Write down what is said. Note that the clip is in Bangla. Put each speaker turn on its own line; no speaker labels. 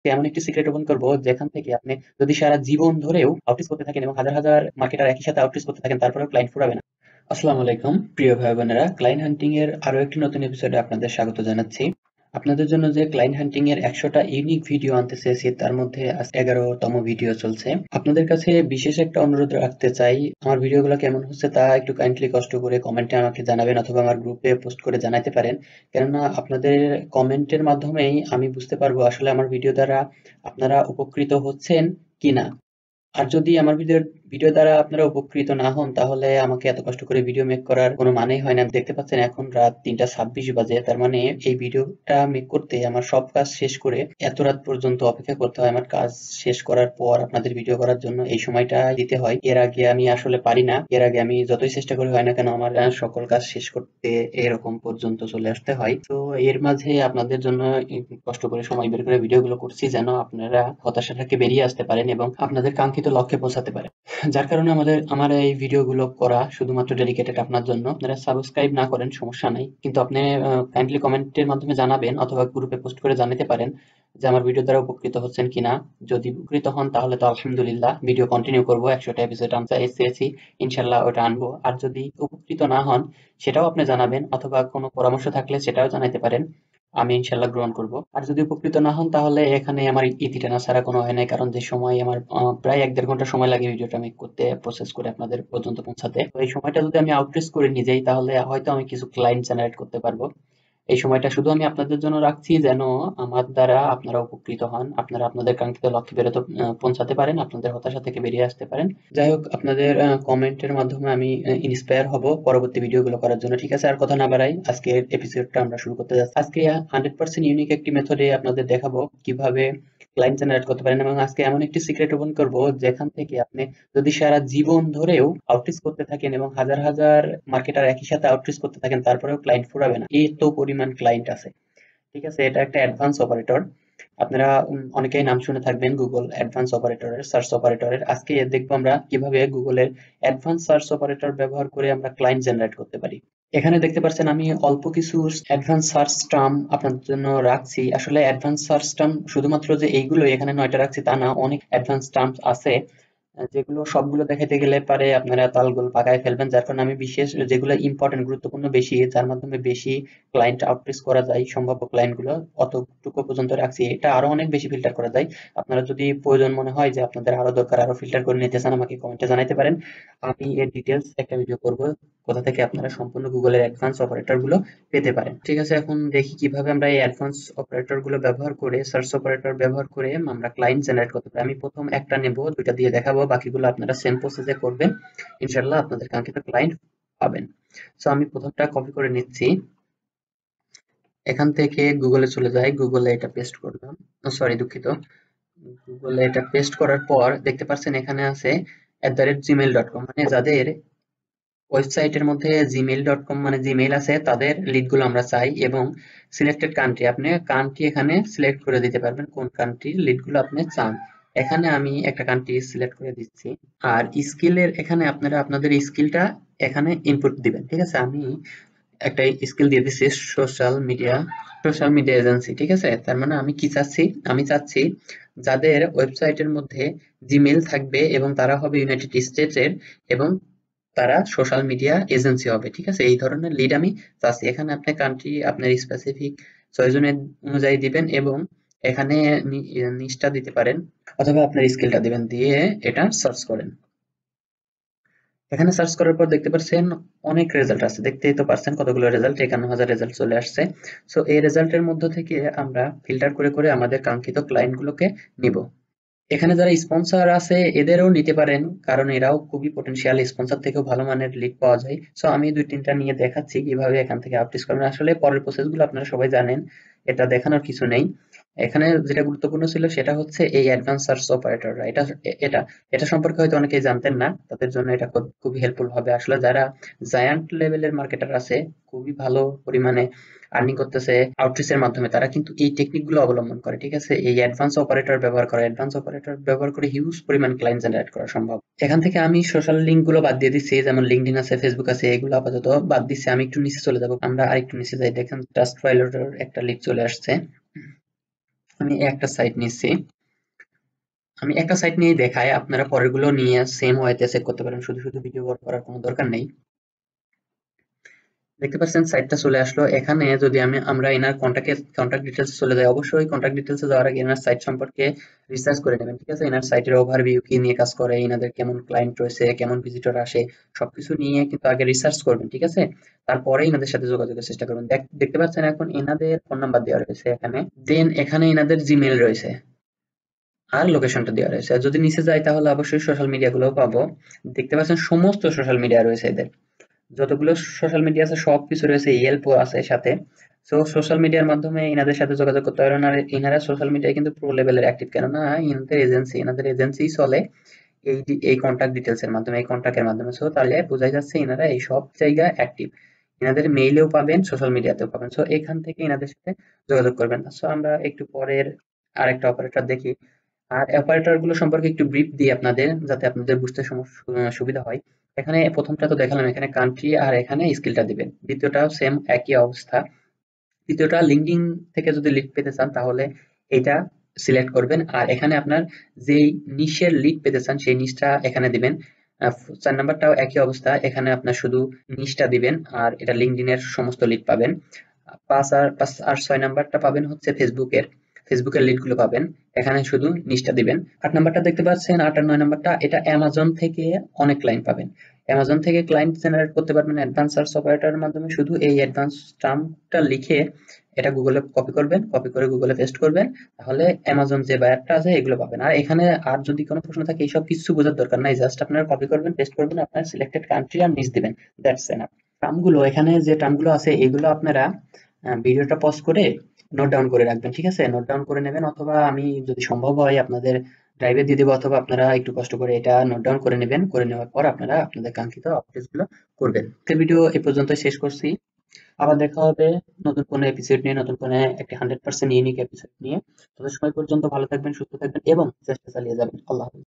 এমন একটি সিক্রেট ওপেন করব যেখান থেকে আপনি যদি সারা জীবন ধরেও আউটরিচ করতে থাকেন এবং হাজার হাজার মার্কেটার একই সাথে আউটরিচ করতে থাকেন তারপরেও ক্লায়েন্ট ফুরাবে না। আসসালামু আলাইকুম প্রিয় ভাই বোনেরা, ক্লায়েন্ট হান্টিং এর আরো একটি নতুন এপিসোডে আপনাদের স্বাগত জানাচ্ছি। আপনাদের জন্য যে ক্লায়েন্ট হান্টিং এর 100টা ইউনিক ভিডিও আনতে চেয়েছি তার মধ্যে আজ 11তম ভিডিও চলছে। আপনাদের কাছে বিশেষ একটা অনুরোধ রাখতে চাই, আমার ভিডিওগুলো কেমন হচ্ছে তা একটু কাইন্ডলি কষ্ট করে কমেন্টে আমাকে জানাবেন অথবা আমার গ্রুপে পোস্ট করে জানাতে পারেন। কেননা আপনাদের কমেন্টের মাধ্যমেই আমি বুঝতে পারবো আসলে আমার ভিডিও দ্বারা আপনারা উপকৃত হচ্ছেন কিনা। আর যদি আমার ভিডিও দ্বারা আপনারা উপকৃত না হন তাহলে আমাকে এত কষ্ট করে ভিডিও মেক করার কোনো মানেই হয় না। দেখতে পাচ্ছেন এখন রাত 3টা 26 বাজে, তার মানে এই ভিডিওটা মেক করতে আমার সব কাজ শেষ করে এত রাত পর্যন্ত অপেক্ষা করতে হয়। আমার কাজ শেষ করার পর আপনাদের ভিডিও করার জন্য এই সময়টা দিতে হয়। এর আগে আমি আসলে পারি না, এর আগে আমি যতই চেষ্টা করি হয় না কেন আমার সকল কাজ শেষ করতে এরকম পর্যন্ত চলে আসতে হয়। তো এর মাঝে আপনাদের জন্য কষ্ট করে সময় বের করে ভিডিওগুলো করছি যেন আপনারা হতাশা থেকে বেরিয়ে আসতে পারেন এবং আপনাদের কাঙ্ক্ষিত লক্ষ্যে পৌঁছাতে পারেন। যার কারণে আমার এই ভিডিওগুলো করা শুধুমাত্র ডেডিকেটেড আপনার জন্য। আপনারা সাবস্ক্রাইব না করেন সমস্যা নাই, কিন্তু আপনি কাইন্ডলি কমেন্টের মাধ্যমে জানাবেন অথবা গ্রুপে পোস্ট করে জানাতে পারেন যে আমার ভিডিও দ্বারা উপকৃত হচ্ছেন কিনা। যদি উপকৃত হন তাহলে তো আলহামদুলিল্লাহ, ভিডিও কন্টিনিউ করবো। 100টা এপিসোড আনতে চেয়েছি, ইনশাল্লাহ ওটা আনবো। আর যদি উপকৃত না হন সেটাও আপনি জানাবেন অথবা কোনো পরামর্শ থাকলে সেটাও জানাতে পারেন, আমি ইনশাল্লাহ গ্রহণ করব। আর যদি উপকৃত না হন তাহলে এখানে আমার ইতি টানা ছাড়া কোনো হয় নাই, কারণ যে সময় আমার প্রায় 1-1.5 ঘন্টা সময় লাগে ভিডিওটা মেক করতে, প্রসেস করে আপনাদের পর্যন্ত পৌঁছাতে। তো এই সময়টা যদি আমি আউটরিচ করে নিয়ে যাই তাহলে হয়তো আমি কিছু ক্লায়েন্ট জেনারেট করতে পারবো। এই সময়টা শুধু আমি আপনাদের জন্য রাখছি যেন আমার দ্বারা আপনারা উপকৃত হন, আপনারা আপনাদের কাঙ্ক্ষিত লক্ষ্যে পৌঁছাতে পারেন, আপনাদের হতাশা থেকে বেরিয়ে আসতে পারেন। যাই হোক, আপনাদের কমেন্টের মাধ্যমে আমি ইন্সপায়ার হব পরবর্তী ভিডিওগুলো করার জন্য। ঠিক আছে, আর কথা না বাড়াই, আজকের এপিসোডটা আমরা শুরু করতে যাচ্ছি। আজকে 100% ইউনিক একটি মেথডে আপনাদের দেখাবো কিভাবে ক্লায়েন্ট জেনারেট করতে পারেন এবং আজকে এমন একটি সিক্রেট ওপেন করব যেখান থেকে আপনি যদি সারা জীবন ধরেও আউটরিচ করতে থাকেন এবং হাজার হাজার মার্কেটার একই সাথে আউটরিচ করতে থাকেন তারপরেও ক্লায়েন্ট ফুরাবে না, এই তো পরিমাণ ক্লায়েন্ট আছে। ঠিক আছে, এটা একটা অ্যাডভান্স অপারেটর। আপনারা অনেকেই নাম শুনে থাকবেন গুগল অ্যাডভান্স অপারেটরের, সার্চ অপারেটরের। আজকে দেখবো আমরা কিভাবে গুগলের অ্যাডভান্স সার্চ অপারেটর ব্যবহার করে আমরা ক্লায়েন্ট জেনারেট করতে পারি। এখানে দেখতে পাচ্ছেন আমি অল্প কিছু অ্যাডভান্স সার্চ টার্ম আপনাদের জন্য রাখছি। আসলে অ্যাডভান্স সার্চ টার্ম শুধুমাত্র যে এইগুলো এখানে 9টা রাখছি তা না, অনেক অ্যাডভান্স টার্মস আছে যেগুলো সবগুলো দেখাইতে গেলে পারে আপনারা তালগোল পাকায় ফেলবেন। যার কারণে আমি বিশেষ যেগুলো ইম্পর্টেন্ট, গুরুত্বপূর্ণ, বেশি যার মাধ্যমে বেশি ক্লায়েন্ট আউটরিচ করা যায়, সম্ভাব্য ক্লায়েন্ট গুলো অতটুকু পর্যন্ত রাখছি। এটা আরো অনেক বেশি ফিল্টার করা যায়। আপনারা যদি প্রয়োজন মনে হয় যে আপনাদের আরো দরকার, আরো ফিল্টার করে নিতে চান, আমাকে কমেন্টে জানাতে পারেন। আমি এর ডিটেলস একটা ভিডিও করব কোথা থেকে আপনারা সম্পূর্ণ গুগলের অ্যাডভান্স অপারেটর গুলো পেতে পারেন। ঠিক আছে, এখন দেখি কিভাবে আমরা এই অ্যাডভান্স অপারেটর গুলো ব্যবহার করে, সার্চ অপারেটর ব্যবহার করে আমরা ক্লায়েন্ট জেনারেট করতে পারি। আমি প্রথম একটা নেব, দুইটা দিয়ে দেখাবো, বাকিগুলো আপনারা সেম প্রসেসে করবেন, ইনশাল্লাহ আপনাদের কাঙ্ক্ষিত ক্লায়েন্ট পাবেন। সো আমি প্রথমটা কপি করে নিচ্ছি, এখান থেকে গুগলে চলে যাই, গুগলে এটা পেস্ট করলাম, সরি দুঃখিত, গুগলে এটা পেস্ট করার পর দেখতে পাচ্ছেন এখানে আছে @gmail.com, মানে যাদের ওয়েবসাইটের মধ্যে gmail.com মানে জিমেইল আছে তাদের লিডগুলো আমরা চাই। এবং সিলেক্টেড কান্ট্রি, আপনি কান্ট্রি এখানে সিলেক্ট করে দিতে পারবেন কোন কান্ট্রির লিডগুলো আপনি চান। এখানে আমি একটা কান্ট্রি সিলেক্ট করে দিচ্ছি। আর স্কিলের এখানে আপনারা আপনাদের স্কিলটা এখানে ইনপুট দিবেন। ঠিক আছে, আমি একটা স্কিল দিয়ে দিচ্ছি সোশ্যাল মিডিয়া এজেন্সি। ঠিক আছে, তার মানে আমি কি চাচ্ছি, আমি চাচ্ছি যাদের ওয়েবসাইটের মধ্যে জিমেইল থাকবে এবং তারা হবে ইউনাইটেড স্টেটসের এবং তারা সোশ্যাল মিডিয়া এজেন্সি হবে। ঠিক আছে, এই ধরনের লিড আমি চাচ্ছি। এখানে আপনি কান্ট্রি আপনার স্পেসিফিক প্রয়োজনের অনুযায়ী দিবেন এবং এখানে নিচটা দিতে পারেন অথবা আপনার স্কিলটা দিবেন, দিয়ে এটা সার্চ করেন। এখানে সার্চ করার পর দেখতে পাচ্ছেন অনেক রেজাল্ট আছে, দেখতেই তো পারছেন কতগুলো রেজাল্ট, 51,000 রেজাল্ট চলে আসছে। সো এই রেজাল্টের মধ্য থেকে আমরা ফিল্টার করে করে আমাদের কাঙ্ক্ষিত ক্লায়েন্ট গুলোকে নিব। এখানে যারা স্পন্সর আছে এদেরও নিতে পারেন, কারণ এরাও খুবই পটেনশিয়াল, স্পন্সর থেকেও ভালো মানের লিড পাওয়া যায়। সো আমি 2-3টা নিয়ে দেখাচ্ছি কিভাবে এখান থেকে আউটরিচ করবেন। আসলে পরের প্রসেসগুলো আপনারা সবাই জানেন, এটা দেখানোর কিছু নেই। এখানে যেটা গুরুত্বপূর্ণ ছিল সেটা হচ্ছে এই অ্যাডভান্স সার্চ অপারেটররা, এটা এটা সম্পর্কে হয়তো অনেকেই জানতেন না, তাদের জন্য এটা খুবই হেল্পফুল হবে। আসলে যারা জায়ান্ট লেভেলের মার্কেটার আছে, খুবই ভালো পরিমাণে আর্নিং করতেছে আউটরিচের মাধ্যমে, তারা কিন্তু এই টেকনিক গুলো অবলম্বন করে। ঠিক আছে, এই অ্যাডভান্স অপারেটর ব্যবহার করে, অ্যাডভান্স অপারেটর ব্যবহার করে হিউজ পরিমাণ ক্লায়েন্ট জেনারেট করা সম্ভব। এখান থেকে আমি সোশ্যাল লিঙ্ক গুলো বাদ দিয়ে দিচ্ছি, যেমন লিঙ্কডইন আছে, ফেসবুক আছে, এগুলো আপাতত বাদ দিচ্ছি। আমি একটু নিচে চলে যাবো, আমরা আরেকটু নিচে যাই, দেখেন ট্রাস্ট ফাইলের একটা লিঙ্ক চলে আসছে। আমি একটা সাইট নিচ্ছি, আমি একটা সাইট নিয়ে দেখাই, আপনারা পরেরগুলো নিয়ে সেম ওয়েতে চেক করতে পারেন, শুধু শুধু ভিডিও করার কোনো দরকার নেই। দেখতে পাচ্ছেন সাইটটা চলে আসলো। এখানে যদি আমরা এনার কন্টাক্ট ডিটেলস চলে যাই, অবশ্যই কন্টাক্ট ডিটেলসে যাওয়ার আগে এনার সাইট সম্পর্কে রিসার্চ করে নেবেন, ঠিক আছে? এনার সাইটের ওভারভিউ কি নিয়ে কাজ করে, এনাদের কেমন ক্লায়েন্ট রয়েছে, কেমন ভিজিটর আসে, সবকিছু নিয়ে কিন্তু আগে রিসার্চ করবেন, ঠিক আছে? তারপরে এনাদের সাথে যোগাযোগের চেষ্টা করবেন। দেখতে পাচ্ছেন এখন এনাদের ফোন নাম্বার দেওয়া রয়েছে এখানে, দেন এখানে এনাদের জিমেল রয়েছে আর লোকেশনটা দেওয়া রয়েছে। আর যদি নিচে যাই তাহলে অবশ্যই সোশ্যাল মিডিয়া গুলোও পাবো। দেখতে পাচ্ছেন সমস্ত সোশ্যাল মিডিয়া রয়েছে এদের, যতগুলো সোশ্যাল মিডিয়া আছে সবকিছু রয়েছে, ইয়েলপও আছে সাথে। সো সোশ্যাল মিডিয়ার মাধ্যমে ইনাদের সাথে যোগাযোগ করতে পারেন। আর ইনারা সোশ্যাল মিডিয়ায় কিন্তু প্রো লেভেলের অ্যাক্টিভ, কেননা ইনাদের এজেন্সি চলে এই কন্টাক্ট ডিটেলস এর মাধ্যমে, এই কন্টাক্টের মাধ্যমে। সো তাহলে বোঝাই যাচ্ছে ইনারা এই সব জায়গায় অ্যাক্টিভ। ইনাদের মেইলেও পাবেন, সোশ্যাল মিডিয়াতেও পাবেন। সো এখান থেকে ইনাদের সাথে যোগাযোগ করবেন। সো আমরা একটু পরের আরেকটা অপারেটর দেখি। আর অপারেটর গুলো সম্পর্কে একটু ব্রিফ দিই আপনাদের, যাতে আপনাদের বুঝতে সুবিধা হয়। এখানে প্রথমটা তো দেখালাম, এখানে কান্ট্রি আর এখানে স্কিলটা দিবেন। দ্বিতীয়টাও সেম একই অবস্থা। তৃতীয়টা লিঙ্কডইন থেকে যদি লিড পেতে চান তাহলে এটা সিলেক্ট করবেন, আর এখানে আপনার যেই নিশের লিড পেতে চান সেই নিশটা এখানে দিবেন। 4 নাম্বারটাও একই অবস্থা, এখানে আপনার শুধু নিশটা দিবেন আর এটা লিঙ্কডইনের সমস্ত লিড পাবেন। 5 আর 6 নাম্বারটা পাবেন হচ্ছে ফেসবুকের লিড গুলো পাবেন, এখানে শুধু নিচটা দিবেন। 8 নাম্বারটা দেখতে পাচ্ছেন, 8 আর 9 নাম্বারটা এটা অ্যামাজন থেকে অনেক ক্লায়েন্ট পাবেন। অ্যামাজন থেকে ক্লায়েন্ট জেনারেট করতে পারবেন অ্যাডভান্স সার্চ অপারেটরের মাধ্যমে। শুধু এই অ্যাডভান্স টার্মটা লিখে এটা গুগলে কপি করবেন, কপি করে গুগলে পেস্ট করবেন, তাহলে অ্যামাজন যে বায়ারটা আছে এগুলো পাবেন। আর এখানে আর যদি কোনো প্রশ্ন থাকে এইসব কিছু বোঝার দরকার নাই, জাস্ট আপনারা কপি করবেন, পেস্ট করবেন, আপনার সিলেক্টেড কান্ট্রি আর নিচ দিবেন, দ্যাটস এনাফ। টার্মগুলো এখানে যে টার্মগুলো আছে এগুলো আপনারা ভিডিওটা পজ করে নোট ডাউন করে রাখবেন, ঠিক আছে? নোট ডাউন করে নেবেন, অথবা আমি যদি সম্ভব হয় আপনাদের ড্রাইভে দিয়ে দেবো, অথবা আপনারা একটু কষ্ট করে এটা নোট ডাউন করে নেবেন। করে নেওয়ার পর আপনারা আপনাদের কাঙ্ক্ষিত আপডেটস গুলো করবেন। ভিডিও এই পর্যন্ত শেষ করছি। আবার দেখা হবে নতুন কোনো এপিসোড নিয়ে, নতুন কোনো একটা 100% ইউনিক এপিসোড নিয়ে। তত সময় পর্যন্ত ভালো থাকবেন, সুস্থ থাকবেন এবং চেষ্টা চালিয়ে যাবেন। আল্লাহ হাফেজ।